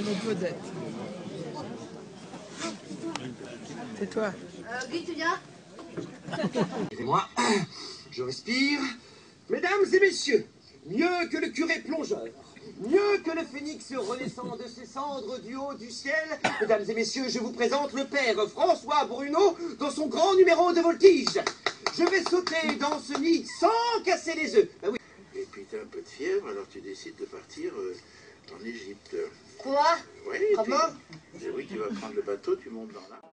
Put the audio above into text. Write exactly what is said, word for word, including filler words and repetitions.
notre vedette. C'est toi. Euh, Guy, tu viens? Excusez-moi, je respire. Mesdames et messieurs, mieux que le curé plongeur, mieux que le phénix renaissant de ses cendres du haut du ciel, mesdames et messieurs, je vous présente le père François Bruno dans son grand numéro de voltige. Je vais sauter dans ce nid sans casser les œufs. Ah oui. Et puis t'as un peu de fièvre, alors tu décides de partir euh, en Égypte. Quoi? Oui, Comment? tu... oui, tu vas prendre le bateau, tu montes dans la...